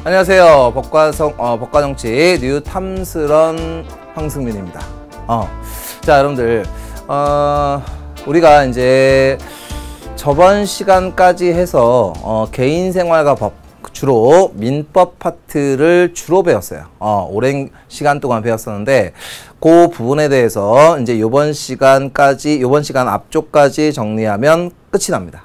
안녕하세요. 법과정치 뉴탐스런 황승민입니다. 자, 여러분들, 우리가 이제 저번 시간까지 해서 개인생활과 법, 주로 민법 파트를 주로 배웠어요. 오랜 시간 동안 배웠었는데 그 부분에 대해서 이제 요번 시간 앞쪽까지 정리하면 끝이 납니다.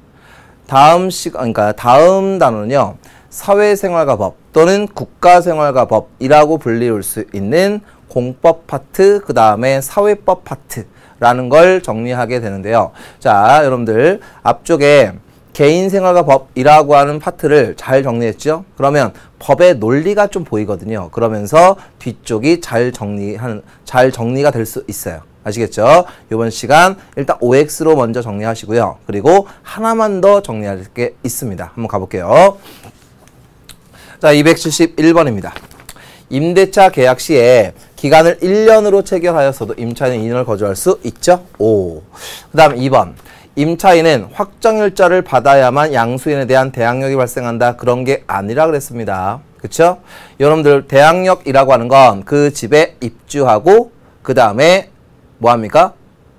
그러니까 다음 단어는요, 사회생활과 법 또는 국가생활과 법이라고 불리울 수 있는 공법 파트, 그 다음에 사회법 파트라는 걸 정리하게 되는데요. 자, 여러분들 앞쪽에 개인생활과 법이라고 하는 파트를 잘 정리했죠? 그러면 법의 논리가 좀 보이거든요. 그러면서 뒤쪽이 잘 정리가 될 수 있어요. 아시겠죠? 이번 시간 일단 OX로 먼저 정리하시고요. 그리고 하나만 더 정리할 게 있습니다. 한번 가볼게요. 자, 271번입니다. 임대차 계약 시에 기간을 1년으로 체결하였어도 임차인은 2년을 거주할 수 있죠? 오. 그 다음 2번. 임차인은 확정일자를 받아야만 양수인에 대한 대항력이 발생한다. 그런 게 아니라 그랬습니다. 그쵸? 여러분들 대항력이라고 하는 건 그 집에 입주하고 그 다음에 뭐합니까?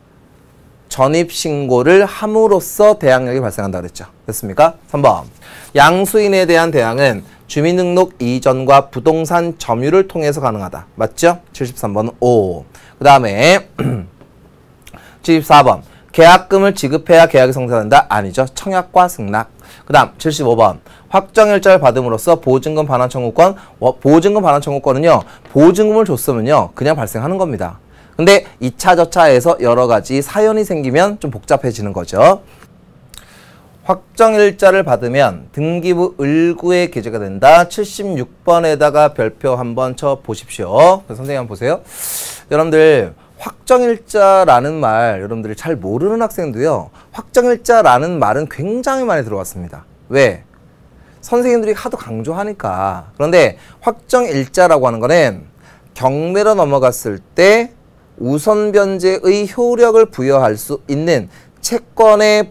전입신고를 함으로써 대항력이 발생한다 그랬죠. 됐습니까? 3번. 양수인에 대한 대항은 주민등록 이전과 부동산 점유를 통해서 가능하다. 맞죠? 73번은 O. 그 다음에 74번. 계약금을 지급해야 계약이 성사된다? 아니죠. 청약과 승낙. 그 다음 75번. 확정일자를 받음으로써 보증금 반환 청구권. 보증금 반환 청구권은요, 보증금을 줬으면요 그냥 발생하는 겁니다. 근데 2차 저차에서 여러 가지 사연이 생기면 좀 복잡해지는 거죠. 확정일자를 받으면 등기부 을구에 기재가 된다. 76번에다가 별표 한번 쳐 보십시오. 선생님 한번 보세요. 여러분들 확정일자라는 말 여러분들이 잘 모르는 학생도요, 확정일자라는 말은 굉장히 많이 들어왔습니다. 왜? 선생님들이 하도 강조하니까. 그런데 확정일자라고 하는 거는 경매로 넘어갔을 때 우선 변제의 효력을 부여할 수 있는 채권에도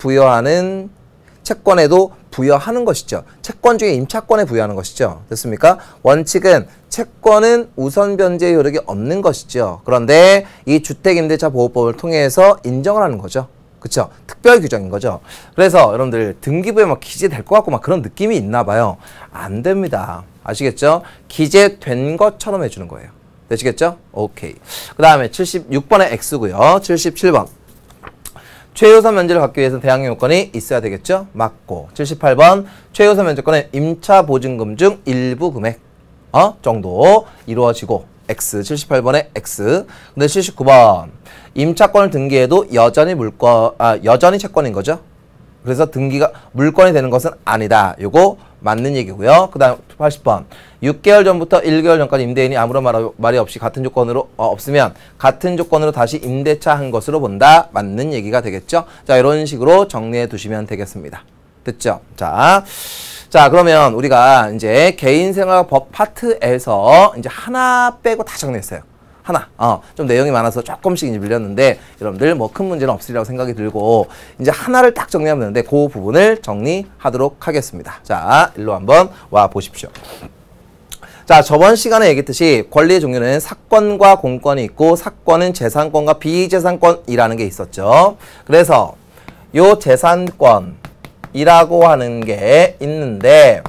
부여하는 것이죠. 채권 중에 임차권에 부여하는 것이죠. 됐습니까? 원칙은 채권은 우선 변제 효력이 없는 것이죠. 그런데 이 주택임대차보호법을 통해서 인정을 하는 거죠. 그쵸? 특별 규정인 거죠. 그래서 여러분들 등기부에 막 기재될 것 같고 막 그런 느낌이 있나 봐요. 안 됩니다. 아시겠죠? 기재된 것처럼 해주는 거예요. 되시겠죠? 오케이. 그 다음에 76번의 X고요. 77번. 최우선 면제를 받기 위해서 대항력 요건이 있어야 되겠죠? 맞고. 78번. 최우선 면제권은 임차 보증금 중 일부 금액 정도 이루어지고. X. 78번의 X. 근데 79번. 임차권을 등기해도 여전히 여전히 채권인 거죠? 그래서 등기가 물건이 되는 것은 아니다. 요거 맞는 얘기고요. 그 다음 80번. 6개월 전부터 1개월 전까지 임대인이 아무런 말이 없이 같은 조건으로 없으면 같은 조건으로 다시 임대차 한 것으로 본다. 맞는 얘기가 되겠죠. 자, 이런 식으로 정리해 두시면 되겠습니다. 됐죠? 자, 그러면 우리가 이제 개인생활법 파트에서 이제 하나 빼고 다 정리했어요. 하나. 좀 내용이 많아서 조금씩 이제 밀렸는데 여러분들 뭐 큰 문제는 없으리라고 생각이 들고 이제 하나를 딱 정리하면 되는데 그 부분을 정리하도록 하겠습니다. 자, 일로 한번 와 보십시오. 자, 저번 시간에 얘기했듯이 권리의 종류는 사권과 공권이 있고 사권은 재산권과 비재산권이라는 게 있었죠. 그래서 요 재산권이라고 하는 게 있는데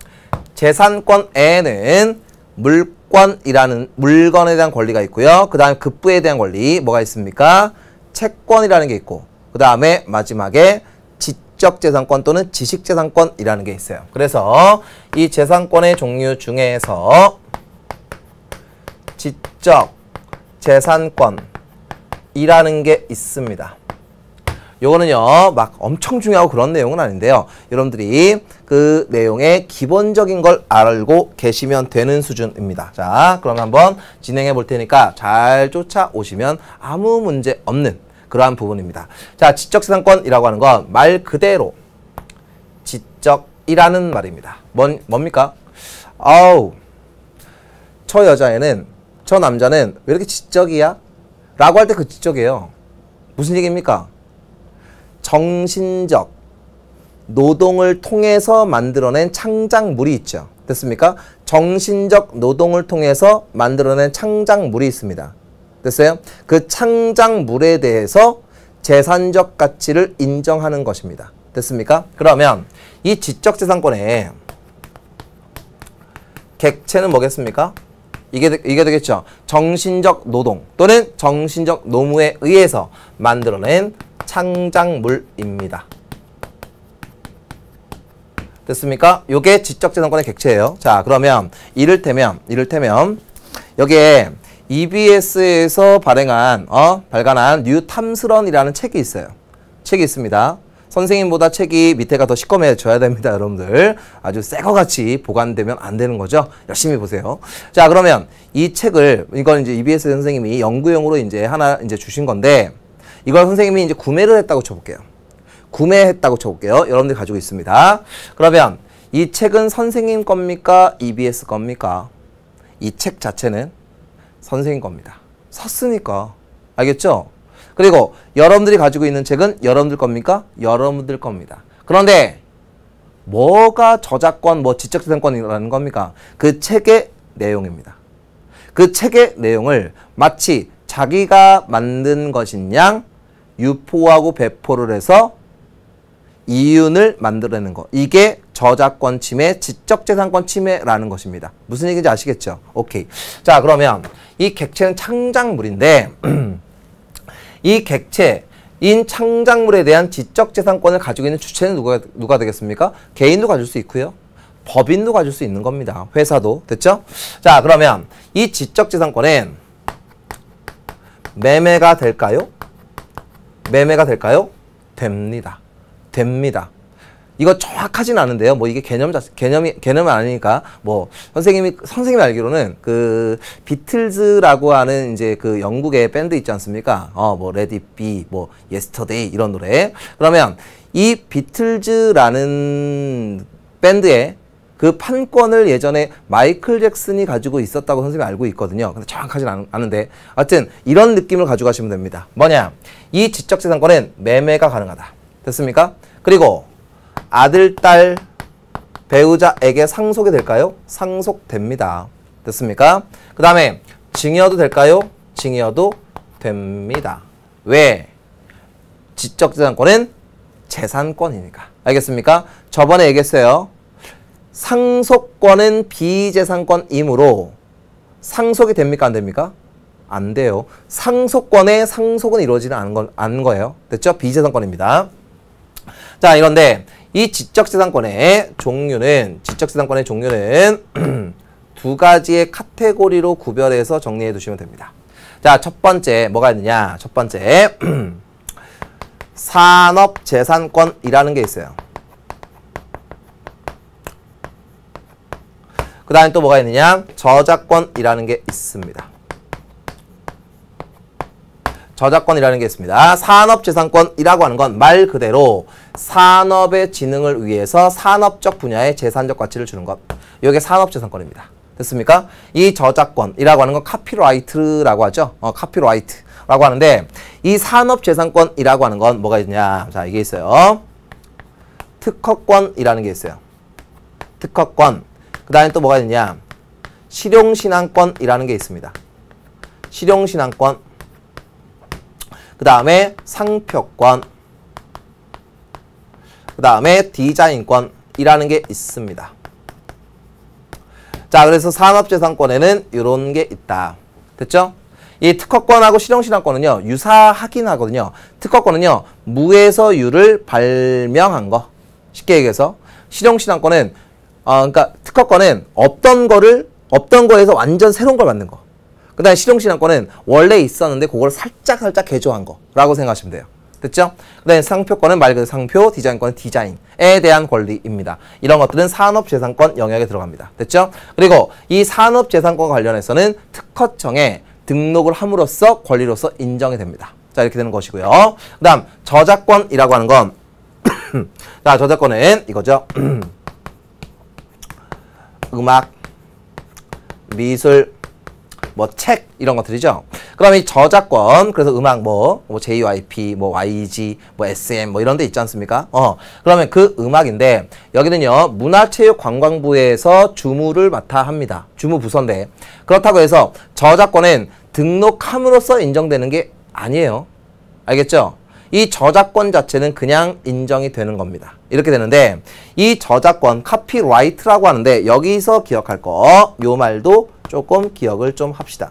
재산권에는 물권이라는 물건에 대한 권리가 있고요. 그 다음에 급부에 대한 권리 뭐가 있습니까? 채권이라는 게 있고 그 다음에 마지막에 지적재산권 또는 지식재산권이라는 게 있어요. 그래서 이 재산권의 종류 중에서 지적재산권이라는 게 있습니다. 요거는요 막 엄청 중요하고 그런 내용은 아닌데요. 여러분들이 그 내용의 기본적인 걸 알고 계시면 되는 수준입니다. 자, 그럼 한번 진행해 볼 테니까 잘 쫓아오시면 아무 문제 없는 그러한 부분입니다. 자, 지적재산권이라고 하는 건 말 그대로 지적이라는 말입니다. 뭡니까? 저 여자애는, 저 남자는 왜 이렇게 지적이야? 라고 할 때 그 지적이에요. 무슨 얘기입니까? 정신적 노동을 통해서 만들어낸 창작물이 있죠. 됐습니까? 정신적 노동을 통해서 만들어낸 창작물이 있습니다. 됐어요? 그 창작물에 대해서 재산적 가치를 인정하는 것입니다. 됐습니까? 그러면 이 지적재산권의 객체는 뭐겠습니까? 이게 되겠죠. 정신적 노동 또는 정신적 노무에 의해서 만들어낸 창작물입니다. 됐습니까? 요게 지적재산권의 객체예요. 자, 그러면 이를테면 여기에 EBS에서 발간한 뉴탐스런이라는 책이 있어요. 책이 있습니다. 선생님보다 책이 밑에가 더 시꺼매져야 됩니다, 여러분들. 아주 새거같이 보관되면 안 되는 거죠. 열심히 보세요. 자, 그러면 이 책을, 이건 이제 EBS 선생님이 연구용으로 이제 하나 이제 주신 건데, 이걸 선생님이 이제 구매를 했다고 쳐볼게요. 구매했다고 쳐볼게요. 여러분들 가지고 있습니다. 그러면 이 책은 선생님 겁니까? EBS 겁니까? 이 책 자체는 선생님 겁니다. 샀으니까. 알겠죠? 그리고 여러분들이 가지고 있는 책은 여러분들 겁니까? 여러분들 겁니다. 그런데 뭐가 저작권, 지적재산권이라는 겁니까? 그 책의 내용입니다. 그 책의 내용을 마치 자기가 만든 것인 양 유포하고 배포를 해서 이윤을 만들어내는 거. 이게 저작권 침해, 지적재산권 침해라는 것입니다. 무슨 얘기인지 아시겠죠? 오케이. 자, 그러면 이 객체는 창작물인데 이 객체인 창작물에 대한 지적재산권을 가지고 있는 주체는 누가 되겠습니까? 개인도 가질 수 있고요. 법인도 가질 수 있는 겁니다. 회사도. 됐죠? 자, 그러면 이 지적재산권은 매매가 될까요? 매매가 될까요? 됩니다. 됩니다. 이거 정확하진 않은데요. 이게 개념이 아니니까, 선생님이 알기로는 그 비틀즈라고 하는 이제 그 영국의 밴드 있지 않습니까? Let It Be, Yesterday 이런 노래. 그러면 이 비틀즈라는 밴드의 그 판권을 예전에 마이클 잭슨이 가지고 있었다고 선생님이 알고 있거든요. 근데 정확하진 않은데, 하여튼 이런 느낌을 가지고 가시면 됩니다. 뭐냐? 이 지적재산권은 매매가 가능하다. 됐습니까? 그리고 아들, 딸, 배우자에게 상속이 될까요? 상속됩니다. 됐습니까? 그 다음에 증여도 될까요? 증여도 됩니다. 왜? 지적재산권은 재산권이니까. 알겠습니까? 저번에 얘기했어요. 상속권은 비재산권이므로 상속이 됩니까? 안 됩니까? 안 돼요. 상속권의 상속은 이루어지지 않은 거예요. 됐죠? 비재산권입니다. 자, 이런데 이 지적재산권의 종류는 두 가지의 카테고리로 구별해서 정리해 두시면 됩니다. 자, 첫 번째 뭐가 있느냐? 첫 번째 산업재산권이라는 게 있어요. 그 다음에 또 뭐가 있느냐? 저작권이라는 게 있습니다. 저작권이라는 게 있습니다. 산업재산권이라고 하는 건 말 그대로 산업의 진흥을 위해서 산업적 분야의 재산적 가치를 주는 것. 이게 산업재산권입니다. 됐습니까? 이 저작권이라고 하는 건 카피라이트라고 하죠. 카피라이트라고 하는데 이 산업재산권이라고 하는 건 뭐가 있냐? 자, 이게 있어요. 특허권이라는 게 있어요. 특허권. 그 다음에 또 뭐가 있냐? 실용신앙권이라는 게 있습니다. 실용신앙권. 그 다음에 상표권, 그 다음에 디자인권이라는 게 있습니다. 자, 그래서 산업재산권에는 이런 게 있다. 됐죠? 이 특허권하고 실용신앙권은요, 유사하긴 하거든요. 특허권은요, 무에서 유를 발명한 거. 쉽게 얘기해서. 실용신앙권은, 그러니까 특허권은 없던 거에서 완전 새로운 걸 만든 거. 그 다음에 실용신앙권은 원래 있었는데 그걸 살짝 개조한 거라고 생각하시면 돼요. 됐죠? 그 다음에 상표권은 말 그대로 상표, 디자인권은 디자인에 대한 권리입니다. 이런 것들은 산업재산권 영역에 들어갑니다. 됐죠? 그리고 이 산업재산권 관련해서는 특허청에 등록을 함으로써 권리로서 인정이 됩니다. 자, 이렇게 되는 것이고요. 그 다음 저작권이라고 하는 건 자, 저작권은 이거죠. 음악, 미술, 뭐 책 이런 것들이죠. 그럼 이 저작권, 그래서 음악 뭐 JYP, 뭐 YG, 뭐 SM 뭐 이런 데 있지 않습니까? 그러면 그 음악인데 여기는요 문화체육관광부에서 주무를 맡아 합니다. 주무부서인데 그렇다고 해서 저작권은 등록함으로써 인정되는 게 아니에요. 알겠죠? 이 저작권 자체는 그냥 인정이 되는 겁니다. 이렇게 되는데 이 저작권 카피라이트라고 하는데 여기서 기억할 거 요 말도 조금 기억을 좀 합시다.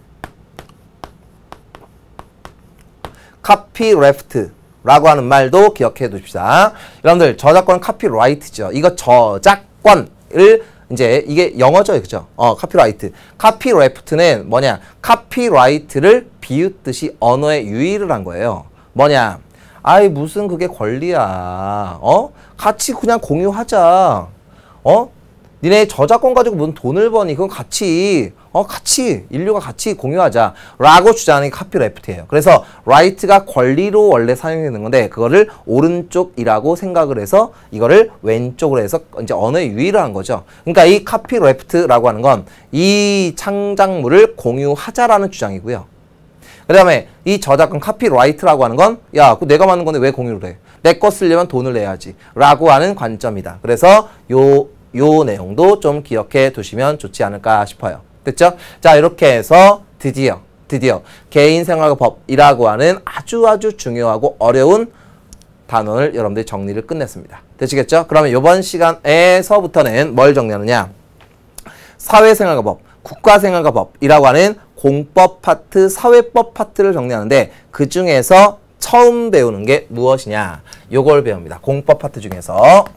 카피레프트라고 하는 말도 기억해 두십시다. 여러분들 저작권 카피라이트죠. 이거 저작권을 이제 이게 영어죠, 그죠? 카피라이트. 카피레프트는 뭐냐? 카피라이트를 비웃듯이 언어에 유의를 한 거예요. 뭐냐? 아이 무슨 그게 권리야. 같이 그냥 공유하자. 니네 저작권 가지고 무슨 돈을 버니? 그건 같이 인류가 같이 공유하자 라고 주장하는 게 카피레프트예요. 그래서 right가 권리로 원래 사용되는 건데 그거를 오른쪽이라고 생각을 해서 이거를 왼쪽으로 해서 이제 언어의 유의를 한 거죠. 그러니까 이 카피레프트라고 하는 건 이 창작물을 공유하자라는 주장이고요. 그 다음에 이 저작권 카피라이트라고 하는 건 야, 내가 만든 건데 왜 공유를 해? 내 거 쓰려면 돈을 내야지 라고 하는 관점이다. 그래서 요 내용도 좀 기억해 두시면 좋지 않을까 싶어요. 됐죠? 자, 이렇게 해서 드디어 개인생활과 법이라고 하는 아주 중요하고 어려운 단원을 여러분들이 정리를 끝냈습니다. 되시겠죠? 그러면 이번 시간에서부터는 뭘 정리하느냐? 사회생활과 법, 국가생활과 법이라고 하는 공법 파트, 사회법 파트를 정리하는데 그 중에서 처음 배우는 게 무엇이냐? 요걸 배웁니다. 공법 파트 중에서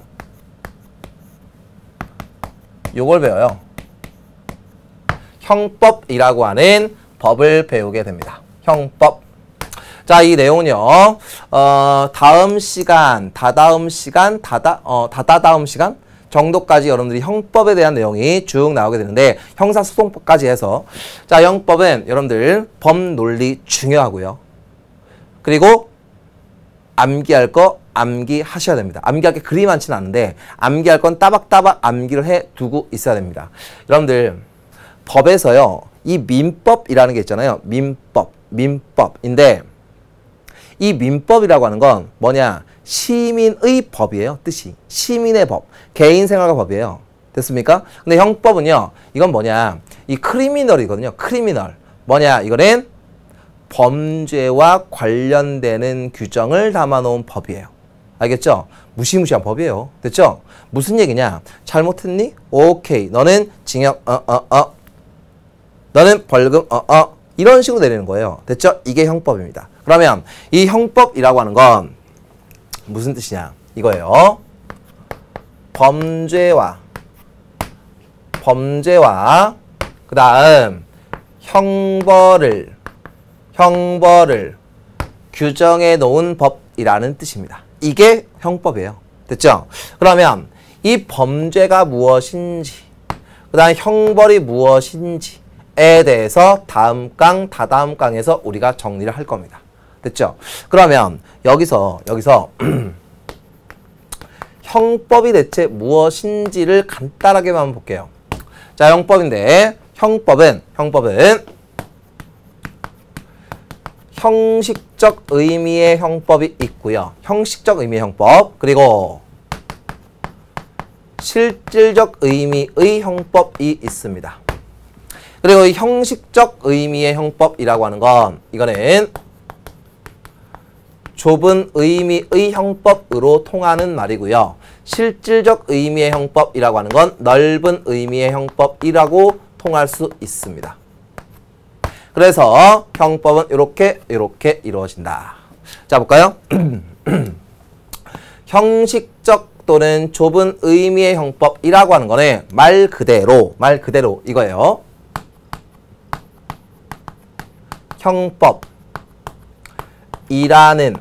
요걸 배워요. 형법이라고 하는 법을 배우게 됩니다. 형법. 자, 이 내용은요. 다다음 시간 정도까지 여러분들이 형법에 대한 내용이 쭉 나오게 되는데 형사소송법까지 해서 자, 형법은 여러분들 법 논리 중요하고요. 그리고 암기할 거 암기하셔야 됩니다. 암기할 게 그리 많지는 않은데 암기할 건 따박따박 암기를 해두고 있어야 됩니다. 여러분들 법에서요. 이 민법이라는 게 있잖아요. 민법인데 이 민법이라고 하는 건 뭐냐? 시민의 법이에요. 뜻이. 시민의 법. 개인생활과 법이에요. 됐습니까? 근데 형법은요. 이건 뭐냐? 이 크리미널이거든요. 크리미널. 뭐냐? 이거는 범죄와 관련되는 규정을 담아놓은 법이에요. 알겠죠? 무시무시한 법이에요. 됐죠? 무슨 얘기냐? 잘못했니? 오케이. 너는 징역 너는 벌금 이런 식으로 내리는 거예요. 됐죠? 이게 형법입니다. 그러면 이 형법이라고 하는 건 무슨 뜻이냐? 이거예요. 범죄와 그 다음 형벌을 규정해 놓은 법이라는 뜻입니다. 이게 형법이에요. 됐죠? 그러면 이 범죄가 무엇인지 그 다음 형벌이 무엇인지에 대해서 다음 강, 다다음 강에서 우리가 정리를 할 겁니다. 됐죠? 그러면 여기서 형법이 대체 무엇인지를 간단하게만 한번 볼게요. 자, 형법인데 형법은 형식적 의미의 형법이 있고요. 형식적 의미의 형법 그리고 실질적 의미의 형법이 있습니다. 그리고 이 형식적 의미의 형법이라고 하는 건 이거는 좁은 의미의 형법으로 통하는 말이고요. 실질적 의미의 형법이라고 하는 건 넓은 의미의 형법이라고 통할 수 있습니다. 그래서 형법은 이렇게 이루어진다. 자, 볼까요? 형식적 또는 좁은 의미의 형법이라고 하는 거는 말 그대로 이거예요. 형법이라는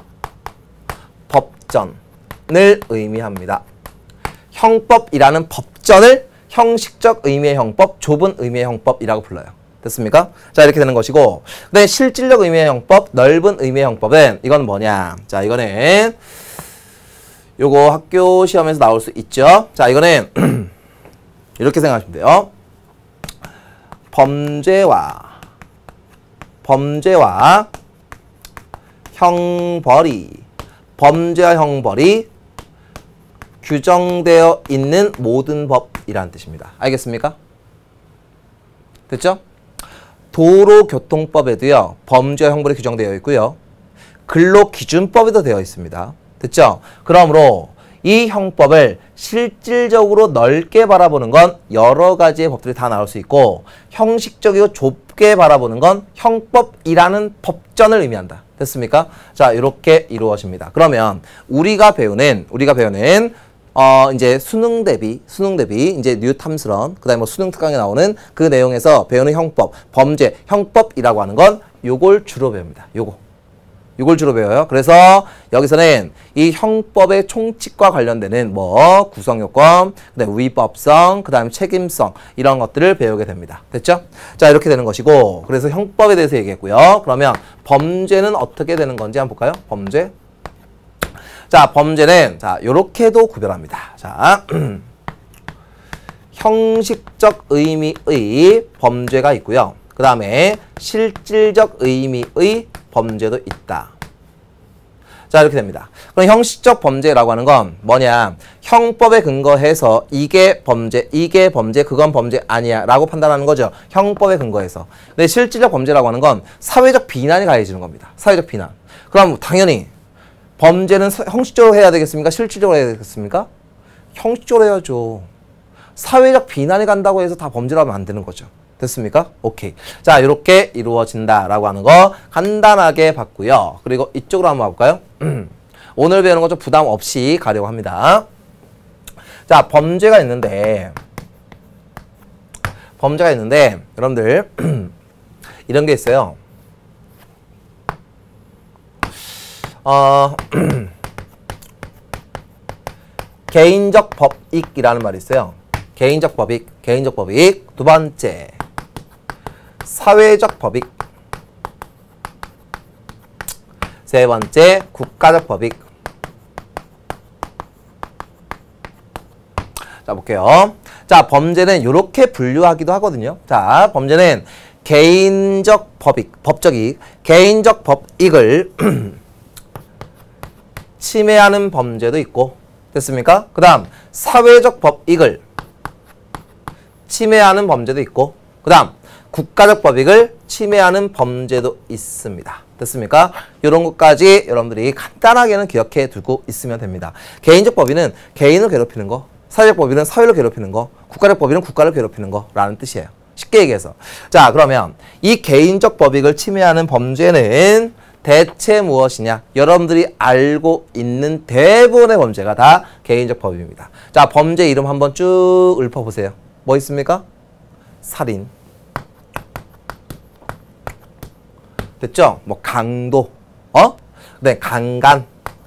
법전을 의미합니다. 형법이라는 법전을 형식적 의미의 형법, 좁은 의미의 형법이라고 불러요. 됐습니까? 자, 이렇게 되는 것이고, 근데 실질적 의미의 형법, 넓은 의미의 형법은 이건 뭐냐? 자, 이거는 요거 학교 시험에서 나올 수 있죠. 자, 이거는 이렇게 생각하시면 돼요. 범죄와 형벌이 범죄와 형벌이 규정되어 있는 모든 법이라는 뜻입니다. 알겠습니까? 됐죠? 도로교통법에도요. 범죄와 형벌이 규정되어 있고요. 근로기준법에도 되어 있습니다. 됐죠? 그러므로 이 형법을 실질적으로 넓게 바라보는 건 여러 가지의 법들이 다 나올 수 있고 형식적이고 좁게 바라보는 건 형법이라는 법전을 의미한다. 됐습니까? 자, 이렇게 이루어집니다. 그러면 우리가 배우는 이제 수능 대비 이제 뉴탐스런 그다음에 뭐 수능 특강에 나오는 그 내용에서 배우는 형법, 범죄, 형법이라고 하는 건 요걸 주로 배웁니다. 요걸 주로 배워요. 그래서 여기서는 이 형법의 총칙과 관련되는 뭐 구성요건, 그다음에 위법성, 그다음에 책임성 이런 것들을 배우게 됩니다. 됐죠? 자, 이렇게 되는 것이고 그래서 형법에 대해서 얘기했고요. 그러면 범죄는 어떻게 되는 건지 한번 볼까요? 범죄. 자, 범죄는 자, 요렇게도 구별합니다. 자, 형식적 의미의 범죄가 있고요. 그 다음에 실질적 의미의 범죄도 있다. 자, 이렇게 됩니다. 그럼 형식적 범죄라고 하는 건 뭐냐? 형법에 근거해서 이게 범죄, 그건 범죄 아니야 라고 판단하는 거죠. 형법에 근거해서. 근데 실질적 범죄라고 하는 건 사회적 비난이 가해지는 겁니다. 사회적 비난. 그럼 당연히 범죄는 형식적으로 해야 되겠습니까? 실질적으로 해야 되겠습니까? 형식적으로 해야죠. 사회적 비난이 간다고 해서 다 범죄라면 안 되는 거죠. 됐습니까? 오케이. 자, 이렇게 이루어진다라고 하는 거 간단하게 봤고요. 그리고 이쪽으로 한번 볼까요? 오늘 배우는 거 좀 부담 없이 가려고 합니다. 자, 범죄가 있는데 여러분들 이런 게 있어요. 개인적 법익이라는 말이 있어요. 개인적 법익. 두 번째, 사회적 법익. 세 번째, 국가적 법익. 자, 볼게요. 자, 범죄는 이렇게 분류하기도 하거든요. 자, 범죄는 개인적 개인적 법익을 침해하는 범죄도 있고, 됐습니까? 그 다음, 사회적 법익을 침해하는 범죄도 있고, 그 다음, 국가적 법익을 침해하는 범죄도 있습니다. 됐습니까? 이런 것까지 여러분들이 간단하게는 기억해 두고 있으면 됩니다. 개인적 법익은 개인을 괴롭히는 거, 사회적 법익은 사회를 괴롭히는 거, 국가적 법익은 국가를 괴롭히는 거라는 뜻이에요. 쉽게 얘기해서. 자, 그러면 이 개인적 법익을 침해하는 범죄는 대체 무엇이냐? 여러분들이 알고 있는 대부분의 범죄가 다 개인적 법익입니다. 자, 범죄 이름 한번 쭉 읊어보세요. 뭐 있습니까? 살인. 됐죠? 뭐 강도, 네, 강간,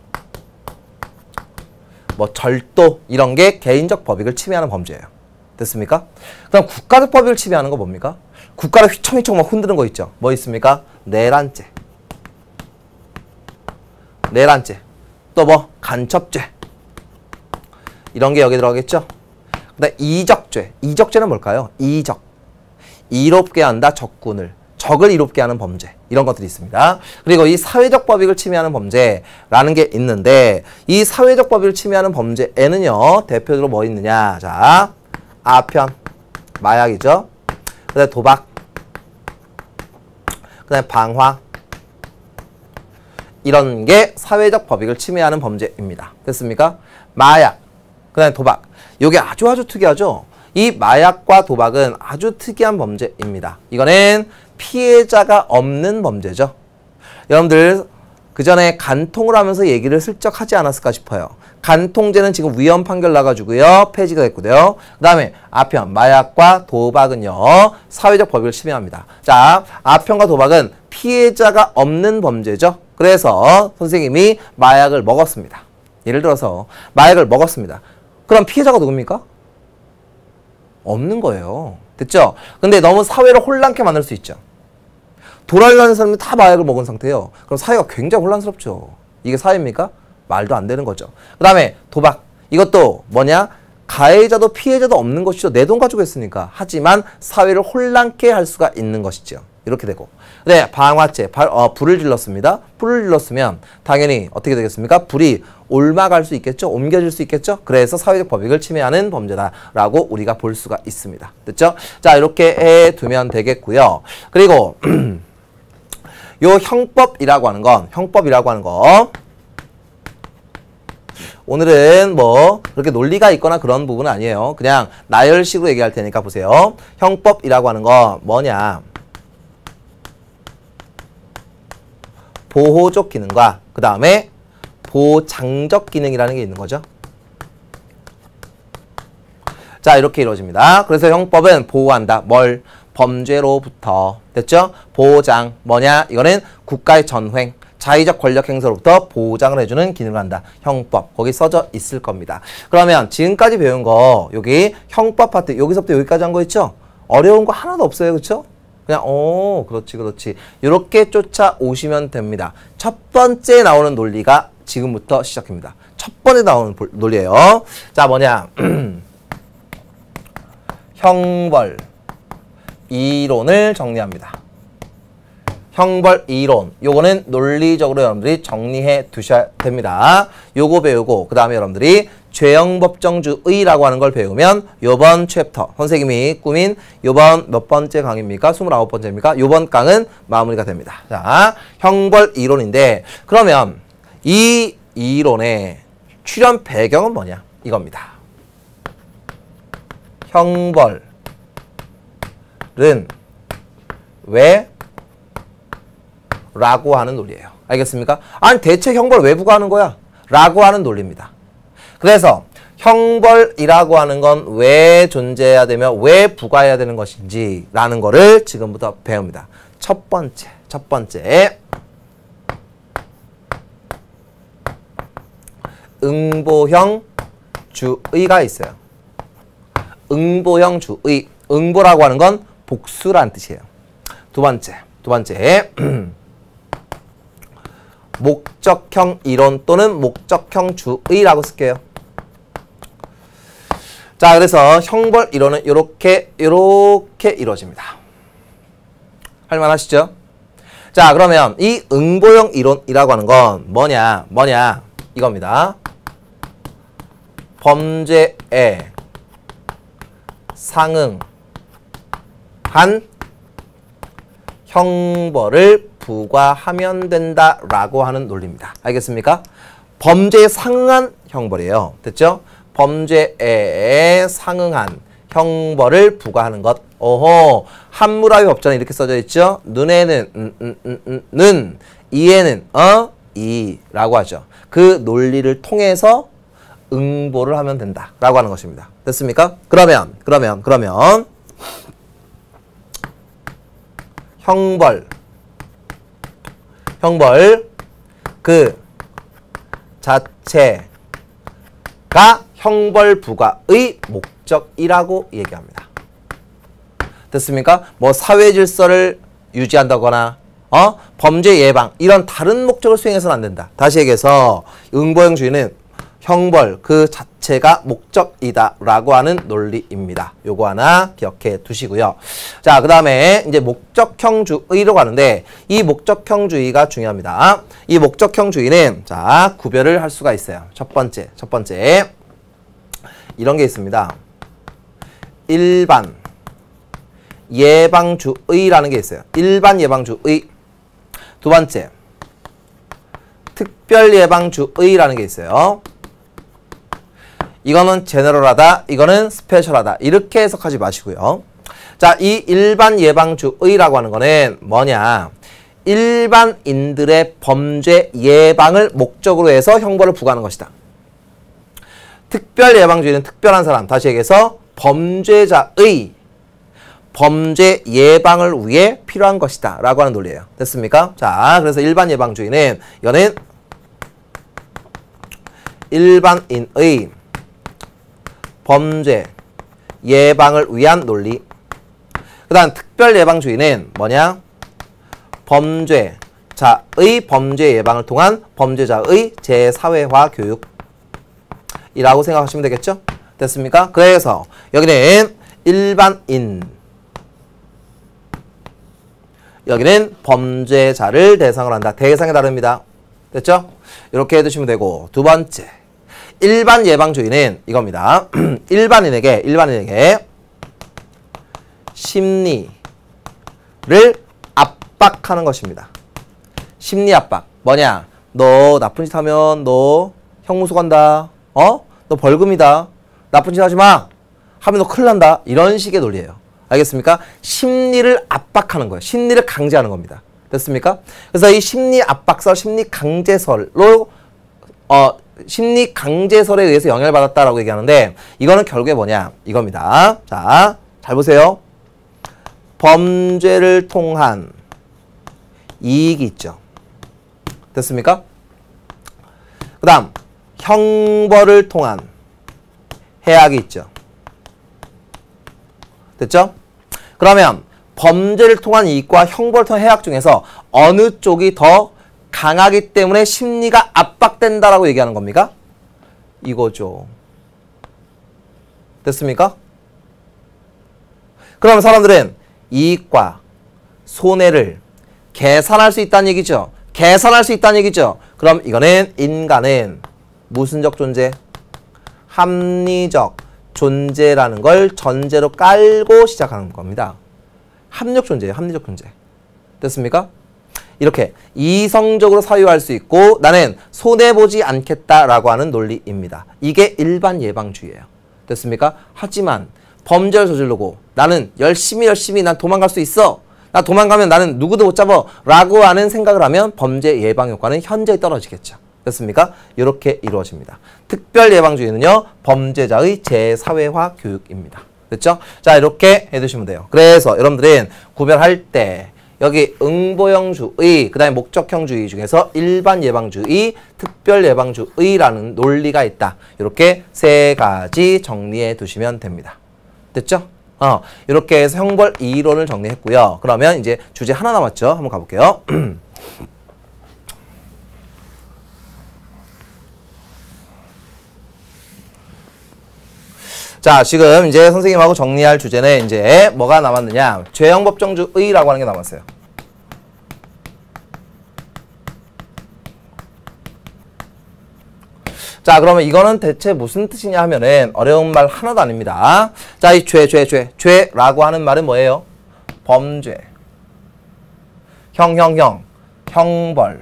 뭐 절도 이런 게 개인적 법익을 침해하는 범죄예요. 됐습니까? 그럼 국가적 법익을 침해하는 거 뭡니까? 국가를 휘청휘청 막 흔드는 거 있죠. 뭐 있습니까? 내란죄. 또 뭐 간첩죄. 이런 게 여기 들어가겠죠? 그다음 이적죄. 이적죄는 뭘까요? 이롭게 한다 적군을. 적을 이롭게 하는 범죄. 이런 것들이 있습니다. 그리고 이 사회적 법익을 침해하는 범죄라는 게 있는데 이 사회적 법익을 침해하는 범죄에는요. 대표적으로 뭐 있느냐. 자, 아편. 마약이죠. 그 다음에 도박. 그 다음에 방화. 이런 게 사회적 법익을 침해하는 범죄입니다. 됐습니까? 마약. 그 다음에 도박. 이게 아주 특이하죠? 이 마약과 도박은 아주 특이한 범죄입니다. 이거는 피해자가 없는 범죄죠. 여러분들 그 전에 간통을 하면서 얘기를 슬쩍 하지 않았을까 싶어요. 간통죄는 지금 위헌 판결 나가지고요. 폐지가 됐고요. 그 다음에 아편, 마약과 도박은요. 사회적 법익을 침해합니다. 자, 아편과 도박은 피해자가 없는 범죄죠. 그래서 선생님이 마약을 먹었습니다. 예를 들어서 마약을 먹었습니다. 그럼 피해자가 누굽니까? 없는 거예요. 됐죠? 근데 너무 사회를 혼란케 만들 수 있죠. 도랄라는 사람이 다 마약을 먹은 상태예요. 그럼 사회가 굉장히 혼란스럽죠. 이게 사회입니까? 말도 안 되는 거죠. 그 다음에 도박. 이것도 뭐냐? 가해자도 피해자도 없는 것이죠. 내 돈 가지고 했으니까. 하지만 사회를 혼란케 할 수가 있는 것이죠. 이렇게 되고. 네, 방화죄. 불을 질렀습니다. 불을 질렀으면 당연히 어떻게 되겠습니까? 불이 옮아갈 수 있겠죠? 옮겨질 수 있겠죠? 그래서 사회적 법익을 침해하는 범죄다라고 우리가 볼 수가 있습니다. 됐죠? 자, 이렇게 해두면 되겠고요. 그리고 요 형법이라고 하는 거 오늘은 뭐 그렇게 논리가 있거나 그런 부분은 아니에요. 그냥 나열식으로 얘기할 테니까 보세요. 형법이라고 하는 거 뭐냐? 보호적 기능과 그 다음에 보장적 기능이라는 게 있는 거죠. 자, 이렇게 이루어집니다. 그래서 형법은 보호한다. 뭘? 범죄로부터. 됐죠? 보장. 뭐냐? 이거는 국가의 전횡, 자의적 권력 행사로부터 보장을 해주는 기능을 한다. 형법. 거기 써져 있을 겁니다. 그러면 지금까지 배운 거 여기 형법 파트 여기서부터 여기까지 한 거 있죠? 어려운 거 하나도 없어요. 그렇죠? 그냥 그렇지. 이렇게 쫓아오시면 됩니다. 첫 번째 나오는 논리가 지금부터 시작합니다. 첫 번째 나오는 논리예요. 자, 뭐냐? 형벌 이론을 정리합니다. 형벌 이론. 요거는 논리적으로 여러분들이 정리해 두셔야 됩니다. 요거 배우고 그 다음에 여러분들이 죄형법정주의라고 하는 걸 배우면 요번 챕터 선생님이 꾸민 요번 몇 번째 강의입니까? 29번째입니까? 요번 강은 마무리가 됩니다. 자, 형벌 이론인데 그러면 이 이론의 출현 배경은 뭐냐? 이겁니다. 형벌은 왜? 라고 하는 논리예요. 알겠습니까? 아니 대체 형벌 왜 부과하는 거야? 라고 하는 논리입니다. 그래서 형벌이라고 하는 건 왜 존재해야 되며 왜 부과해야 되는 것인지 라는 거를 지금부터 배웁니다. 첫 번째 응보형 주의가 있어요. 응보형 주의. 응보라고 하는 건 복수라는 뜻이에요. 두 번째 목적형 이론 또는 목적형 주의라고 쓸게요. 자, 그래서 형벌 이론은 이렇게 이루어집니다. 할만하시죠? 자, 그러면 이 응보형 이론이라고 하는 건 뭐냐 이겁니다. 범죄에 상응한 형벌을 부과하면 된다라고 하는 논리입니다. 알겠습니까? 범죄에 상응한 형벌이에요. 됐죠? 범죄에 상응한 형벌을 부과하는 것. 함무라비 법전에 이렇게 써져 있죠? 눈에는 는, 이에는 이라고 하죠. 그 논리를 통해서 응보를 하면 된다라고 하는 것입니다. 됐습니까? 그러면 형벌 그 자체가 형벌 부과의 목적이라고 얘기합니다. 됐습니까? 뭐 사회 질서를 유지한다거나 범죄 예방 이런 다른 목적을 수행해서는 안 된다. 다시 얘기해서 응보형주의는 형벌 그 자체가 목적이다라고 하는 논리입니다. 요거 하나 기억해 두시고요. 자, 그 다음에 이제 목적형주의로 가는데 이 목적형주의가 중요합니다. 이 목적형주의는 자 구별을 할 수가 있어요. 첫 번째 이런 게 있습니다. 일반 예방주의라는 게 있어요. 일반 예방주의. 두 번째 특별 예방주의라는 게 있어요. 이거는 제너럴하다, 이거는 스페셜하다. 이렇게 해석하지 마시고요. 자, 이 일반 예방주의라고 하는 거는 뭐냐? 일반인들의 범죄 예방을 목적으로 해서 형벌을 부과하는 것이다. 특별 예방주의는 특별한 사람, 다시 얘기해서 범죄자의 범죄 예방을 위해 필요한 것이다 라고 하는 논리예요. 됐습니까? 자, 그래서 일반 예방주의는 이거는 일반인의 범죄 예방을 위한 논리. 그 다음 특별 예방주의는 뭐냐? 범죄자의 범죄 예방을 통한 범죄자의 재사회화 교육이라고 생각하시면 되겠죠? 됐습니까? 그래서 여기는 일반인, 여기는 범죄자를 대상으로 한다. 대상이 다릅니다. 됐죠? 이렇게 해두시면 되고, 두 번째 일반 예방주의는 이겁니다. 일반인에게 심리를 압박하는 것입니다. 심리 압박. 뭐냐? 너 나쁜 짓 하면 너 형무소 간다. 너 벌금이다. 나쁜 짓 하지 마. 하면 너 큰일 난다. 이런 식의 논리예요. 알겠습니까? 심리를 압박하는 거예요. 심리를 강제하는 겁니다. 됐습니까? 그래서 이 심리 압박설, 심리 강제설로 심리 강제설에 의해서 영향을 받았다라고 얘기하는데, 이거는 결국에 뭐냐? 이겁니다. 자, 잘 보세요. 범죄를 통한 이익이 있죠. 됐습니까? 그 다음 형벌을 통한 해악이 있죠. 됐죠? 그러면 범죄를 통한 이익과 형벌을 통한 해악 중에서 어느 쪽이 더 강하기 때문에 심리가 압박된다라고 얘기하는 겁니까? 이거죠. 됐습니까? 그러면 사람들은 이익과 손해를 계산할 수 있다는 얘기죠. 계산할 수 있다는 얘기죠. 그럼 이거는 인간은 무슨적 존재? 합리적 존재라는 걸 전제로 깔고 시작하는 겁니다. 합리적 존재예요. 합리적 존재. 됐습니까? 이렇게 이성적으로 사유할 수 있고 나는 손해보지 않겠다라고 하는 논리입니다. 이게 일반 예방주의예요. 됐습니까? 하지만 범죄를 저지르고 나는 열심히 난 도망갈 수 있어. 나 도망가면 나는 누구도 못 잡아 라고 하는 생각을 하면 범죄 예방 효과는 현저히 떨어지겠죠. 됐습니까? 이렇게 이루어집니다. 특별 예방주의는요, 범죄자의 재사회화 교육입니다. 됐죠? 자, 이렇게 해두시면 돼요. 그래서 여러분들은 구별할 때 여기 응보형주의, 그 다음에 목적형주의 중에서 일반 예방주의, 특별 예방주의라는 논리가 있다. 이렇게 세 가지 정리해 두시면 됩니다. 됐죠? 이렇게 해서 형벌 이론을 정리했고요. 그러면 이제 주제 하나 남았죠? 한번 가볼게요. 자, 지금 이제 선생님하고 정리할 주제는 이제 뭐가 남았느냐? 죄형법정주의라고 하는 게 남았어요. 자, 그러면 이거는 대체 무슨 뜻이냐 하면은 어려운 말 하나도 아닙니다. 자, 이 죄라고 하는 말은 뭐예요? 범죄, 형벌,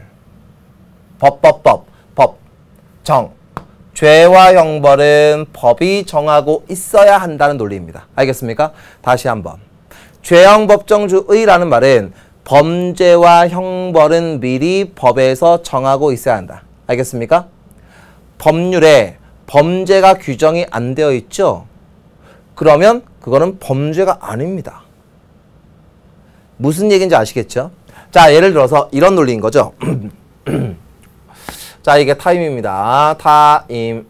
법, 정. 죄와 형벌은 법이 정하고 있어야 한다는 논리입니다. 알겠습니까? 다시 한번. 죄형법정주의라는 말은 범죄와 형벌은 미리 법에서 정하고 있어야 한다. 알겠습니까? 법률에 범죄가 규정이 안 되어 있죠? 그러면 그거는 범죄가 아닙니다. 무슨 얘기인지 아시겠죠? 자, 예를 들어서 이런 논리인 거죠. 자, 이게 타임입니다. 타임.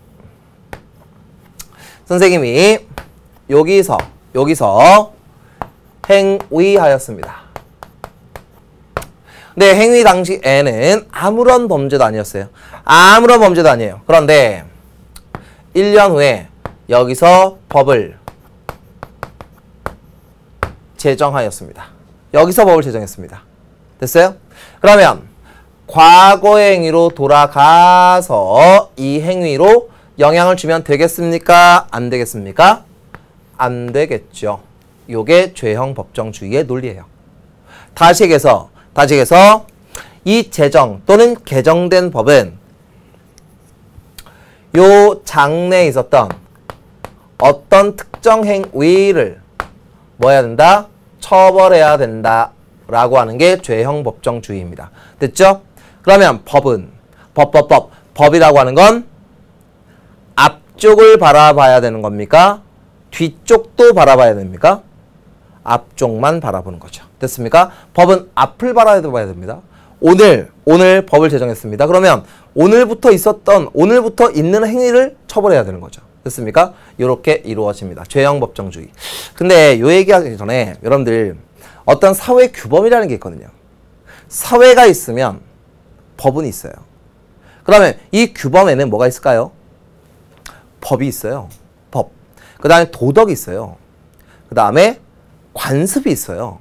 선생님이 여기서 행위하였습니다. 근데 행위 당시에는 아무런 범죄도 아니었어요. 아무런 범죄도 아니에요. 그런데 1년 후에 여기서 법을 제정하였습니다. 여기서 법을 제정했습니다. 됐어요? 그러면 과거의 행위로 돌아가서 이 행위로 영향을 주면 되겠습니까? 안 되겠습니까? 안 되겠죠. 요게 죄형 법정주의의 논리예요. 다시 얘기해서 이 제정 또는 개정된 법은 요 장래에 있었던 어떤 특정 행위를 뭐 해야 된다? 처벌해야 된다 라고 하는 게 죄형 법정주의입니다. 됐죠? 그러면 법이라고 하는 건 앞쪽을 바라봐야 되는 겁니까? 뒤쪽도 바라봐야 됩니까? 앞쪽만 바라보는 거죠. 됐습니까? 법은 앞을 바라봐야 됩니다. 오늘 법을 제정했습니다. 그러면 오늘부터 있는 행위를 처벌해야 되는 거죠. 됐습니까? 이렇게 이루어집니다. 죄형 법정주의. 근데 요 얘기하기 전에 여러분들 어떤 사회 규범이라는 게 있거든요. 사회가 있으면 법은 있어요. 그러면 이 규범에는 뭐가 있을까요? 법이 있어요. 그 다음에 도덕이 있어요. 그 다음에 관습이 있어요.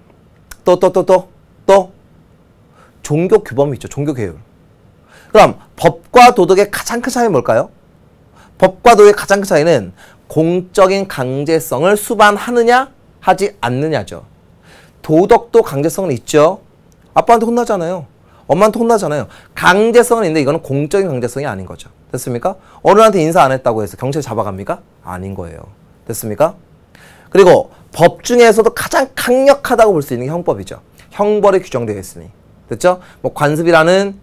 또 종교 규범이 있죠. 종교 계율. 그럼 법과 도덕의 가장 큰 차이는 뭘까요? 법과 도덕의 가장 큰 차이는 공적인 강제성을 수반하느냐 하지 않느냐죠. 도덕도 강제성은 있죠. 아빠한테 혼나잖아요. 엄마한테 혼나잖아요. 강제성은 있는데 이거는 공적인 강제성이 아닌 거죠. 됐습니까? 어른한테 인사 안 했다고 해서 경찰 잡아갑니까? 아닌 거예요. 됐습니까? 그리고 법 중에서도 가장 강력하다고 볼 수 있는 게 형법이죠. 형벌이 규정되어 있으니. 됐죠? 뭐 관습이라는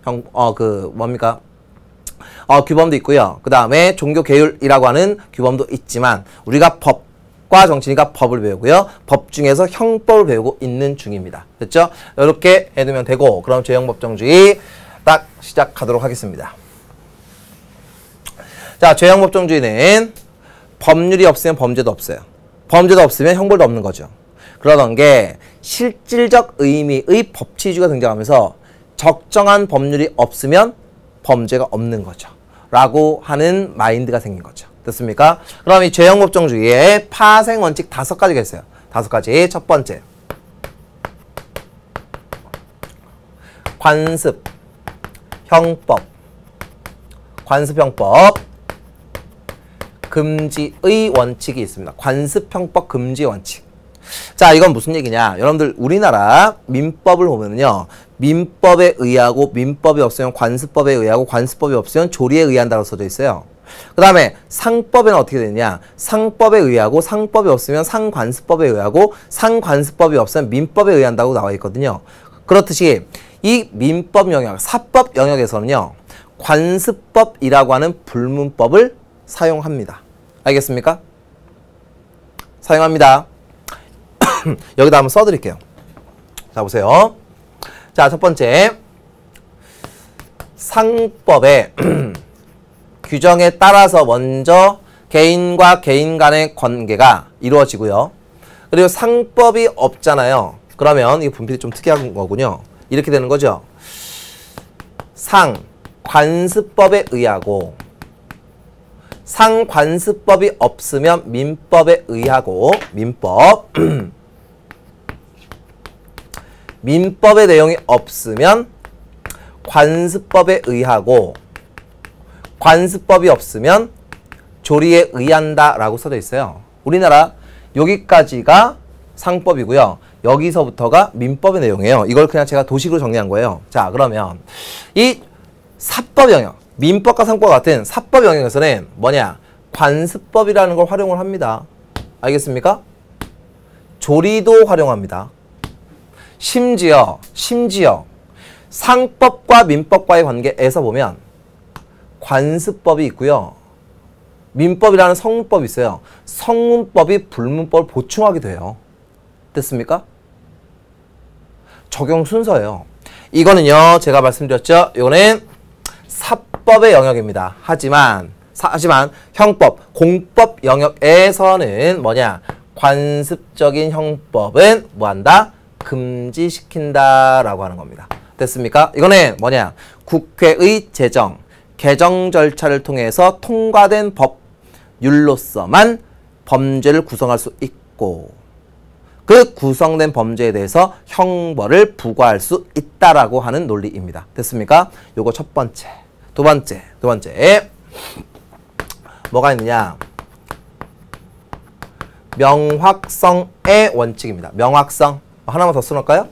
규범도 있고요. 그 다음에 종교 계율이라고 하는 규범도 있지만 우리가 법과 정치니까 법을 배우고요. 법 중에서 형법을 배우고 있는 중입니다. 됐죠? 이렇게 해두면 되고 그럼 죄형법정주의 딱 시작하도록 하겠습니다. 자, 죄형법정주의는 법률이 없으면 범죄도 없어요. 범죄도 없으면 형벌도 없는 거죠. 그러던 게 실질적 의미의 법치주의가 등장하면서 적정한 법률이 없으면 범죄가 없는 거죠. 라고 하는 마인드가 생긴 거죠. 됐습니까? 그럼 이 죄형법정주의의 파생 원칙 5가지가 있어요. 5가지. 첫 번째. 관습, 형법, 관습형법, 금지의 원칙이 있습니다. 관습, 형법, 금지 원칙. 자, 이건 무슨 얘기냐? 여러분들 우리나라 민법을 보면요. 민법에 의하고 민법이 없으면 관습법에 의하고 관습법이 없으면 조리에 의한다고 써져 있어요. 그 다음에 상법에는 어떻게 되느냐? 상법에 의하고 상법이 없으면 상관습법에 의하고 상관습법이 없으면 민법에 의한다고 나와 있거든요. 그렇듯이 이 민법 영역, 사법 영역에서는요. 관습법이라고 하는 불문법을 사용합니다. 알겠습니까? 사용합니다. 여기다 한번 써드릴게요. 자, 보세요. 자, 첫 번째. 상법의 규정에 따라서 먼저 개인과 개인 간의 관계가 이루어지고요. 그리고 상법이 없잖아요. 그러면 이 분필이 좀 특이한 거군요. 이렇게 되는 거죠. 상관습법에 의하고 상관습법이 없으면 민법에 의하고 민법 민법의 내용이 없으면 관습법에 의하고 관습법이 없으면 조리에 의한다 라고 써져 있어요. 우리나라 여기까지가 상법이고요. 여기서부터가 민법의 내용이에요. 이걸 그냥 제가 도식으로 정리한 거예요. 자, 그러면 이 사법 영역, 민법과 상법 같은 사법 영역에서는 뭐냐? 관습법이라는 걸 활용을 합니다. 알겠습니까? 조리도 활용합니다. 심지어 상법과 민법과의 관계에서 보면 관습법이 있고요. 민법이라는 성문법이 있어요. 성문법이 불문법을 보충하게 돼요. 됐습니까? 적용 순서예요. 이거는요, 제가 말씀드렸죠. 이거는 사법의 영역입니다. 하지만 형법, 공법 영역에서는 뭐냐? 관습적인 형법은 뭐한다? 금지시킨다라고 하는 겁니다. 됐습니까? 이거는 뭐냐? 국회의 개정 절차를 통해서 통과된 법률로서만 범죄를 구성할 수 있고 그 구성된 범죄에 대해서 형벌을 부과할 수 있다라고 하는 논리입니다. 됐습니까? 요거 첫 번째. 두 번째. 뭐가 있느냐? 명확성의 원칙입니다. 명확성. 하나만 더 써놓을까요?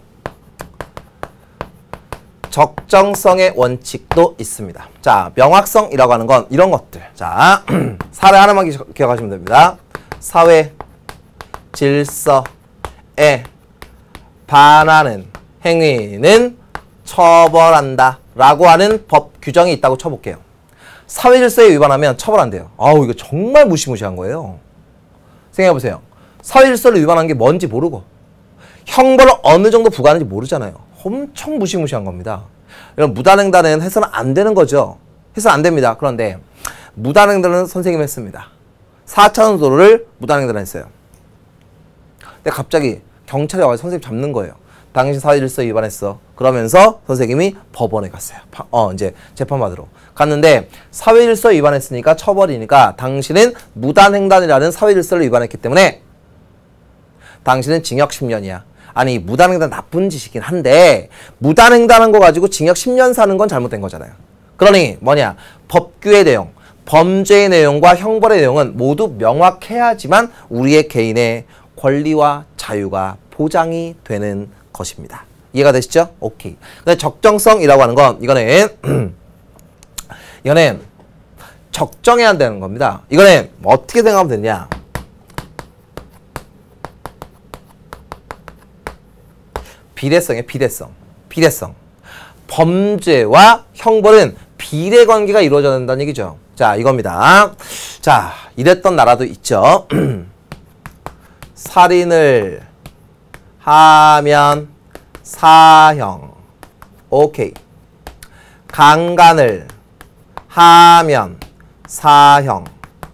적정성의 원칙도 있습니다. 자, 명확성이라고 하는 건 이런 것들. 자, 사례 하나만 기억하시면 됩니다. 사회 질서에 반하는 행위는 처벌한다 라고 하는 법 규정이 있다고 쳐볼게요. 사회 질서에 위반하면 처벌한대요. 아우, 이거 정말 무시무시한 거예요. 생각해보세요. 사회 질서를 위반한 게 뭔지 모르고 형벌을 어느 정도 부과하는지 모르잖아요. 엄청 무시무시한 겁니다. 이런 무단횡단은 해서는 안 되는 거죠. 해서는 안 됩니다. 그런데 무단횡단은 선생님이 했습니다. 4차선 도로를 무단횡단했어요. 근데 갑자기 경찰이 와서 선생님 잡는 거예요. 당신 사회질서 위반했어. 그러면서 선생님이 법원에 갔어요. 이제 재판받으러 갔는데 사회질서 위반했으니까 처벌이니까 당신은 무단횡단이라는 사회질서를 위반했기 때문에 당신은 징역 10년이야. 아니 무단횡단 나쁜 짓이긴 한데 무단횡단한 거 가지고 징역 10년 사는 건 잘못된 거잖아요. 그러니 뭐냐? 법규의 내용, 범죄의 내용과 형벌의 내용은 모두 명확해야지만 우리의 개인의 권리와 자유가 보장이 되는 것입니다. 이해가 되시죠? 오케이. 근데 적정성이라고 하는 건 이거는 적정해야 한다는 겁니다. 이거는 어떻게 생각하면 되냐? 비례성이에요. 비례성. 범죄와 형벌은 비례관계가 이루어져야 된다는 얘기죠. 자, 이겁니다. 자, 이랬던 나라도 있죠. 살인을 하면 사형. 오케이. 강간을 하면 사형.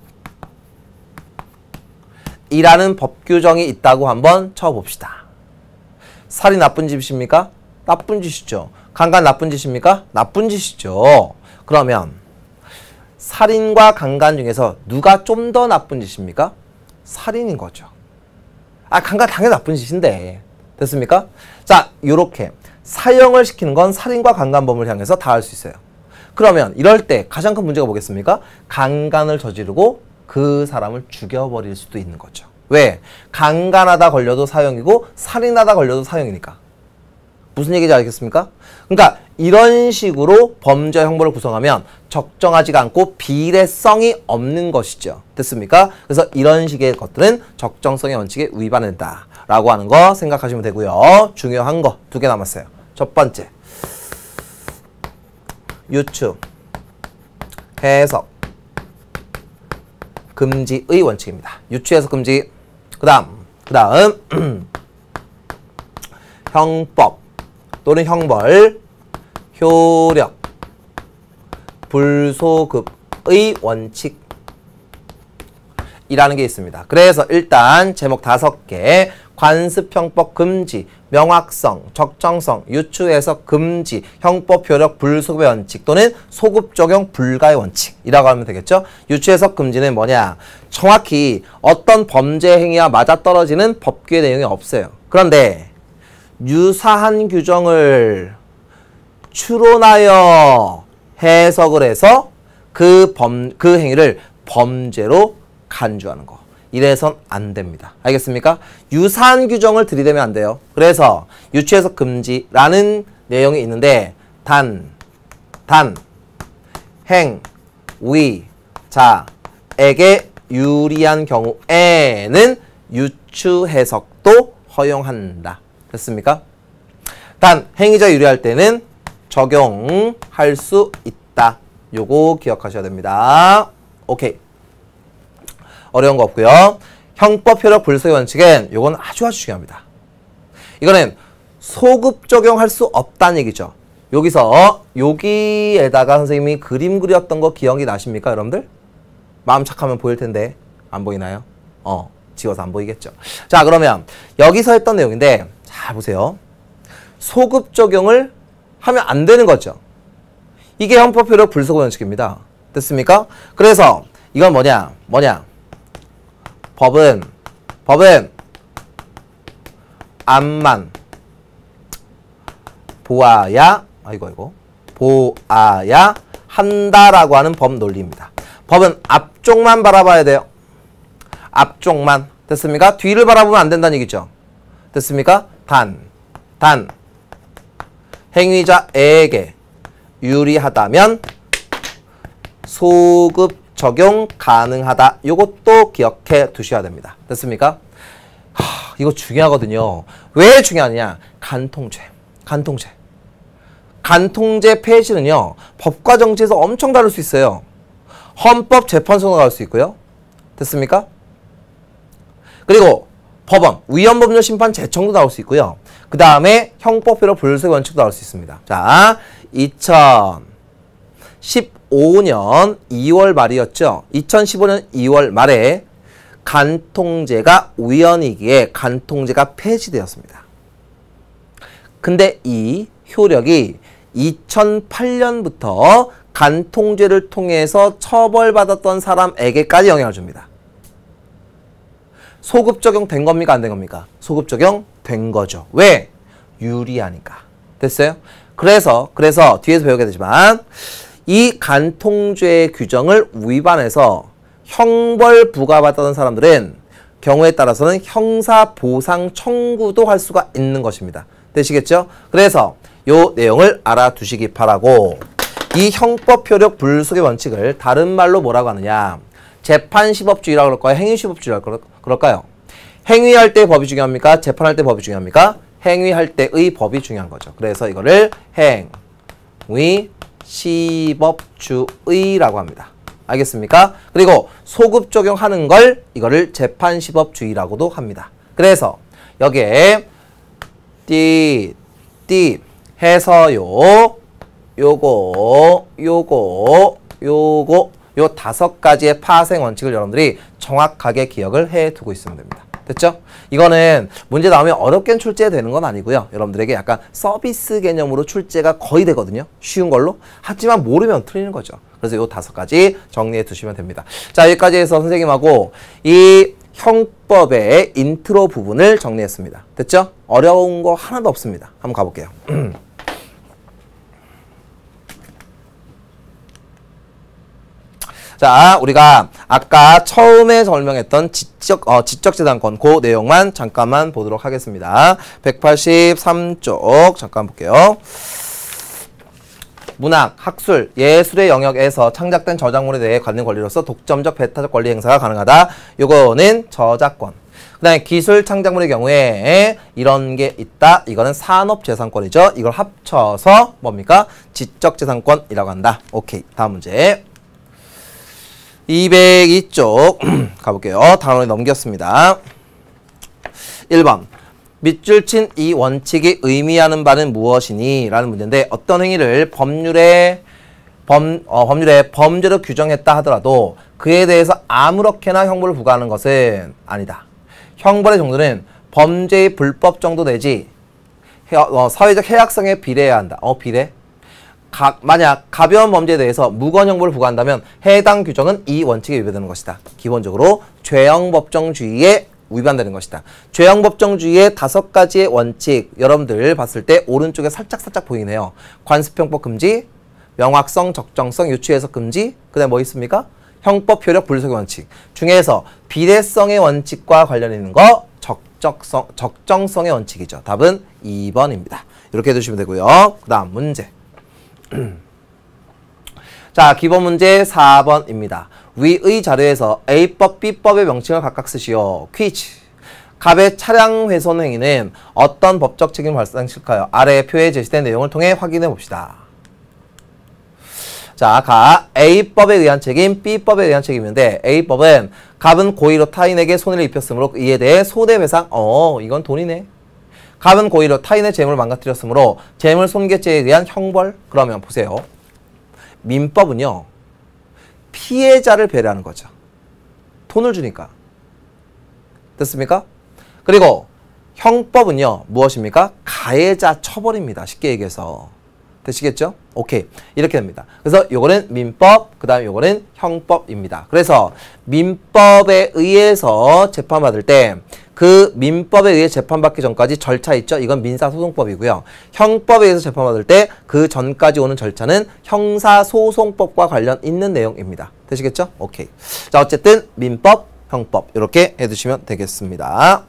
이라는 법 규정이 있다고 한번 쳐봅시다. 살인 나쁜 짓입니까? 나쁜 짓이죠. 강간 나쁜 짓입니까? 나쁜 짓이죠. 그러면 살인과 강간 중에서 누가 좀 더 나쁜 짓입니까? 살인인 거죠. 강간 당연히 나쁜 짓인데. 됐습니까? 자, 요렇게 사형을 시키는 건 살인과 강간범을 향해서 다 할 수 있어요. 그러면 이럴 때 가장 큰 문제가 뭐겠습니까? 강간을 저지르고 그 사람을 죽여버릴 수도 있는 거죠. 왜? 강간하다 걸려도 사형이고 살인하다 걸려도 사형이니까. 무슨 얘기인지 알겠습니까? 그러니까 이런 식으로 범죄와 형벌을 구성하면 적정하지가 않고 비례성이 없는 것이죠. 됐습니까? 그래서 이런 식의 것들은 적정성의 원칙에 위반한다 라고 하는 거 생각하시면 되고요. 중요한 거 2개 남았어요. 첫 번째, 유추, 해석, 금지의 원칙입니다. 유추, 해석, 금지. 그 다음 형법 또는 형벌, 효력, 불소급의 원칙이라는 게 있습니다. 그래서 일단 제목 5개, 관습형법 금지, 명확성, 적정성, 유추, 해석, 금지, 형법, 효력, 불소급의 원칙 또는 소급 적용 불가의 원칙이라고 하면 되겠죠. 유추, 해석, 금지는 뭐냐? 정확히 어떤 범죄 행위와 맞아떨어지는 법규의 내용이 없어요. 그런데 유사한 규정을 추론하여 해석을 해서 그 행위를 범죄로 간주하는 거. 이래선 안 됩니다. 알겠습니까? 유사한 규정을 들이대면 안 돼요. 그래서 유추, 해석, 금지라는 내용이 있는데 행, 위, 자에게 유리한 경우에는 유추, 해석도 허용한다. 됐습니까? 단 행위자 유리할 때는 적용할 수 있다. 요거 기억하셔야 됩니다. 오케이. 어려운 거 없고요. 형법, 효력, 불소의 원칙은 요건 아주 중요합니다. 이거는 소급 적용할 수 없다는 얘기죠. 여기서 여기에다가 선생님이 그림 그렸던 거 기억이 나십니까, 여러분들? 마음 착하면 보일 텐데 안 보이나요? 지워서 안 보이겠죠. 자, 그러면 여기서 했던 내용인데 자, 보세요. 소급 적용을 하면 안 되는 거죠. 이게 형법, 효력, 불소급 원칙입니다. 됐습니까? 그래서 이건 뭐냐? 법은 앞만 보아야 보아야 한다라고 하는 법 논리입니다. 법은 앞쪽만 바라봐야 돼요. 앞쪽만. 됐습니까? 뒤를 바라보면 안 된다는 얘기죠. 됐습니까? 단 행위자에게 유리하다면 소급 적용 가능하다. 요것도 기억해 두셔야 됩니다. 됐습니까? 이거 중요하거든요. 왜 중요하냐? 간통죄 폐지는요, 법과 정치에서 엄청 다를 수 있어요. 헌법재판소로 갈 수 있고요. 됐습니까? 그리고 법원, 위헌법률심판제청도 나올 수 있고요. 그 다음에 형법효력 불소의 원칙도 나올 수 있습니다. 자, 2015년 2월 말이었죠. 2015년 2월 말에 간통죄가 위헌이기에 간통죄가 폐지되었습니다. 근데 이 효력이 2008년부터 간통죄를 통해서 처벌받았던 사람에게까지 영향을 줍니다. 소급 적용된 겁니까? 안 된 겁니까? 소급 적용된 거죠. 왜? 유리하니까. 됐어요? 그래서 뒤에서 배우게 되지만 이 간통죄 규정을 위반해서 형벌 부과받았던 사람들은 경우에 따라서는 형사보상 청구도 할 수가 있는 것입니다. 되시겠죠? 그래서 요 내용을 알아두시기 바라고, 이 형법 효력 불속의 원칙을 다른 말로 뭐라고 하느냐, 재판시법주의라고 그럴까요? 행위시법주의라고 그럴까요? 행위할 때 법이 중요합니까? 재판할 때 법이 중요합니까? 행위할 때의 법이 중요한 거죠. 그래서 이거를 행위시법주의라고 합니다. 알겠습니까? 그리고 소급 적용하는 걸 이거를 재판시법주의라고도 합니다. 그래서 여기에 띠 해서요, 요거 요 5가지의 파생 원칙을 여러분들이 정확하게 기억을 해두고 있으면 됩니다. 됐죠? 이거는 문제 나오면 어렵게 출제되는 건 아니고요. 여러분들에게 약간 서비스 개념으로 출제가 거의 되거든요. 쉬운 걸로. 하지만 모르면 틀리는 거죠. 그래서 요 5가지 정리해 두시면 됩니다. 자, 여기까지 해서 선생님하고 이 형법의 인트로 부분을 정리했습니다. 됐죠? 어려운 거 하나도 없습니다. 한번 가볼게요. 자, 우리가 아까 처음에 설명했던 지적재산권 그 내용만 잠깐만 보도록 하겠습니다. 183쪽 잠깐 볼게요. 문학, 학술, 예술의 영역에서 창작된 저작물에 대해 관련 권리로서 독점적 배타적 권리 행사가 가능하다. 요거는 저작권. 그 다음에 기술 창작물의 경우에 이런 게 있다. 이거는 산업재산권이죠. 이걸 합쳐서 뭡니까? 지적재산권이라고 한다. 오케이. 다음 문제. 202쪽 가볼게요. 단원에 넘겼습니다. 1번. 밑줄 친 이 원칙이 의미하는 바는 무엇이니? 라는 문제인데, 어떤 행위를 법률에 범죄로 규정했다 하더라도 그에 대해서 아무렇게나 형벌을 부과하는 것은 아니다. 형벌의 정도는 범죄의 불법 정도 내지 사회적 해악성에 비례해야 한다. 비례? 만약 가벼운 범죄에 대해서 무건 형벌을 부과한다면 해당 규정은 이 원칙에 위배되는 것이다. 기본적으로 죄형법정주의에 위반되는 것이다. 죄형법정주의의 5가지의 원칙, 여러분들 봤을 때 오른쪽에 살짝 보이네요. 관습형법 금지, 명확성, 적정성, 유추해석 금지, 그 다음에 뭐 있습니까? 형법 효력 불속의 원칙 중에서 비례성의 원칙과 관련 있는 거 적정성의 원칙이죠. 답은 2번입니다. 이렇게 해두시면 되고요. 그 다음 문제. 자, 기본 문제 4번입니다. 위의 자료에서 A법, B법의 명칭을 각각 쓰시오. 퀴즈. 갑의 차량 훼손 행위는 어떤 법적 책임을 발생시킬까요? 아래 표에 제시된 내용을 통해 확인해 봅시다. 자, A법에 의한 책임, B법에 의한 책임인데, A법은 갑은 고의로 타인에게 손해를 입혔으므로 이에 대해 손해배상. 이건 돈이네. 갑은 고의로 타인의 재물을 망가뜨렸으므로 재물 손괴죄에 의한 형벌. 그러면 보세요. 민법은요, 피해자를 배려하는 거죠. 돈을 주니까. 됐습니까? 그리고 형법은요, 무엇입니까? 가해자 처벌입니다. 쉽게 얘기해서. 되시겠죠? 오케이. 이렇게 됩니다. 그래서 요거는 민법, 그 다음에 요거는 형법입니다. 그래서 민법에 의해서 재판받을 때 그 민법에 의해 재판받기 전까지 절차 있죠? 이건 민사소송법이고요. 형법에 의해서 재판받을 때 그 전까지 오는 절차는 형사소송법과 관련 있는 내용입니다. 되시겠죠? 오케이. 자, 어쨌든 민법, 형법 이렇게 해두시면 되겠습니다.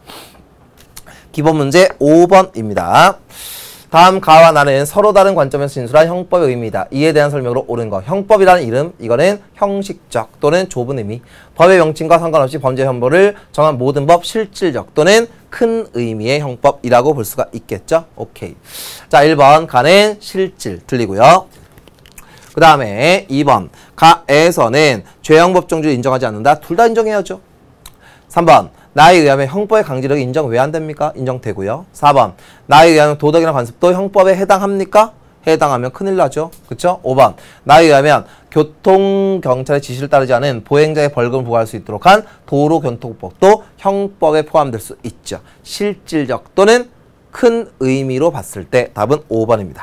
기본 문제 5번입니다. 다음 가와 나는 서로 다른 관점에서 진술한 형법의 의미이다. 이에 대한 설명으로 옳은 것. 형법이라는 이름, 이거는 형식적 또는 좁은 의미. 법의 명칭과 상관없이 범죄 형벌을 정한 모든 법, 실질적 또는 큰 의미의 형법이라고 볼 수가 있겠죠. 오케이. 자, 1번 가는 실질 틀리고요. 그 다음에 2번 가에서는 죄형법정주를 인정하지 않는다. 둘 다 인정해야죠. 3번 나에 의하면 형법의 강제력이 인정 왜 안 됩니까? 인정되고요. 4번 나에 의하면 도덕이나 관습도 형법에 해당합니까? 해당하면 큰일 나죠. 그쵸? 5번 나에 의하면 교통경찰의 지시를 따르지 않은 보행자의 벌금을 부과할 수 있도록 한 도로교통법도 형법에 포함될 수 있죠. 실질적 또는 큰 의미로 봤을 때 답은 5번입니다.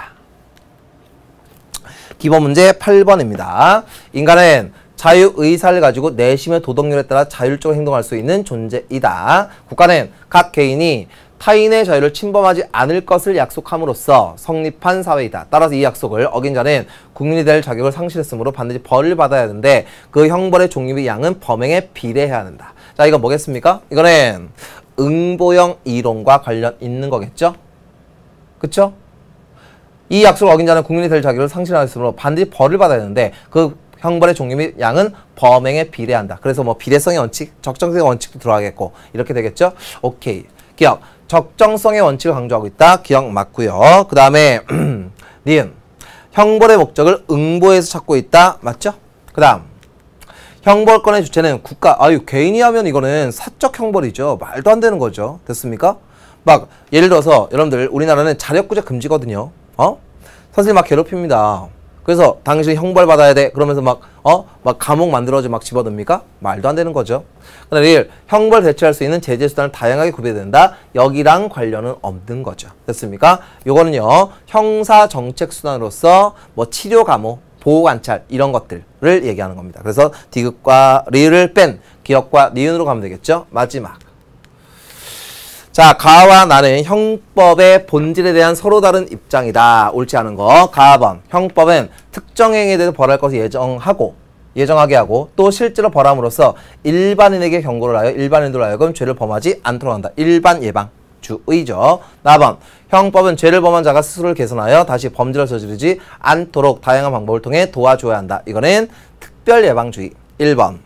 기본 문제 8번입니다. 인간은 자유의사를 가지고 내심의 도덕률에 따라 자율적으로 행동할 수 있는 존재이다. 국가는 각 개인이 타인의 자유를 침범하지 않을 것을 약속함으로써 성립한 사회이다. 따라서 이 약속을 어긴 자는 국민이 될 자격을 상실했으므로 반드시 벌을 받아야 하는데 그 형벌의 종류의 양은 범행에 비례해야 한다. 자, 이건 뭐겠습니까? 이거는 응보형 이론과 관련 있는 거겠죠? 그쵸? 이 약속을 어긴 자는 국민이 될 자격을 상실했으므로 반드시 벌을 받아야 하는데 그 형벌의 종류 및 양은 범행에 비례한다. 그래서 뭐 비례성의 원칙, 적정성의 원칙도 들어가겠고 이렇게 되겠죠? 오케이. 기억. 적정성의 원칙을 강조하고 있다. 기억 맞고요. 그 다음에 니은. 형벌의 목적을 응보에서 찾고 있다. 맞죠? 그 다음. 형벌권의 주체는 국가. 개인이 하면 이거는 사적 형벌이죠. 말도 안 되는 거죠. 됐습니까? 막 예를 들어서 여러분들 우리나라는 자력구제 금지거든요. 선생님 막 괴롭힙니다. 그래서 당신이 형벌 받아야 돼. 그러면서 막 감옥 만들어서 막 집어넣습니까? 말도 안 되는 거죠. 그다음에 1. 형벌 대체할 수 있는 제재 수단을 다양하게 구비된다. 여기랑 관련은 없는 거죠. 됐습니까? 요거는요. 형사 정책 수단으로서 뭐 치료 감호, 보호 관찰 이런 것들을 얘기하는 겁니다. 그래서 디귿과 리을 뺀 기억과 니은으로 가면 되겠죠. 마지막. 자, 가와 나는 형법의 본질에 대한 서로 다른 입장이다. 옳지 않은 거. 가번. 형법은 특정 행위에 대해서 벌할 것을 예정하게 하고 또 실제로 벌함으로써 일반인에게 경고를 하여 일반인들로 하여금 죄를 범하지 않도록 한다. 일반 예방주의죠. 나번. 형법은 죄를 범한 자가 스스로를 개선하여 다시 범죄를 저지르지 않도록 다양한 방법을 통해 도와줘야 한다. 이거는 특별 예방주의. 1번.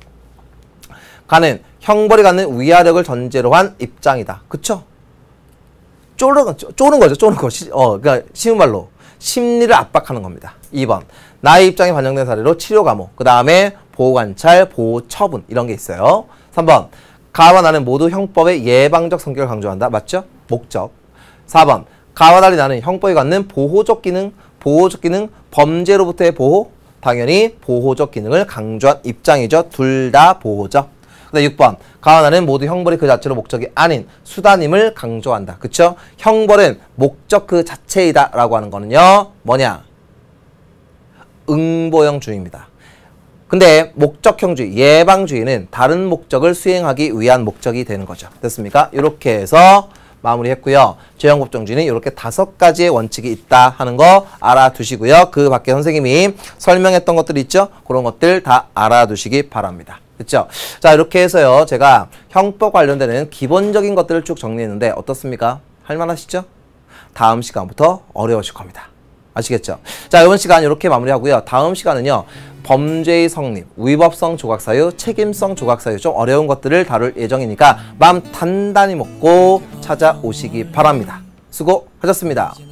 가는 형벌이 갖는 위화력을 전제로 한 입장이다. 그쵸? 쪼는 거죠. 그러니까 쉬운 말로 심리를 압박하는 겁니다. 2번. 나의 입장이 반영된 사례로 치료 감호, 그 다음에 보호 관찰, 보호 처분 이런 게 있어요. 3번. 가와 나는 모두 형법의 예방적 성격을 강조한다. 맞죠? 목적. 4번. 가와 달리 나는 형법이 갖는 보호적 기능, 범죄로부터의 보호, 당연히 보호적 기능을 강조한 입장이죠. 둘 다 보호죠. 그 다음 6번. 가와 나는 모두 형벌이 그 자체로 목적이 아닌 수단임을 강조한다. 그쵸? 형벌은 목적 그 자체이다 라고 하는 거는요. 뭐냐? 응보형주의입니다. 근데 목적형주의, 예방주의는 다른 목적을 수행하기 위한 목적이 되는 거죠. 됐습니까? 이렇게 해서 마무리했고요. 죄형법정주의는 이렇게 5가지의 원칙이 있다 하는 거 알아두시고요. 그 밖에 선생님이 설명했던 것들 있죠? 그런 것들 다 알아두시기 바랍니다. 됐죠? 자, 이렇게 해서요. 제가 형법 관련되는 기본적인 것들을 쭉 정리했는데 어떻습니까? 할만하시죠? 다음 시간부터 어려우실 겁니다. 아시겠죠? 자, 이번 시간 이렇게 마무리하고요. 다음 시간은요. 범죄의 성립, 위법성 조각사유, 책임성 조각사유 좀 어려운 것들을 다룰 예정이니까 마음 단단히 먹고 찾아오시기 바랍니다. 수고하셨습니다.